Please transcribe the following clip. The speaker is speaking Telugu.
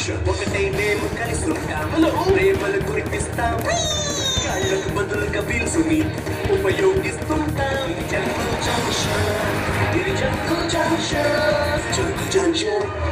ఒకటై మేము కలిసి ఉంటాం ప్రేమలు కురిపిస్తాం కాళ్ళకు బదులుగా వీల్సుని ఉపయోగిస్తుంటాం జంక్షన్ ఇది జంక్షన్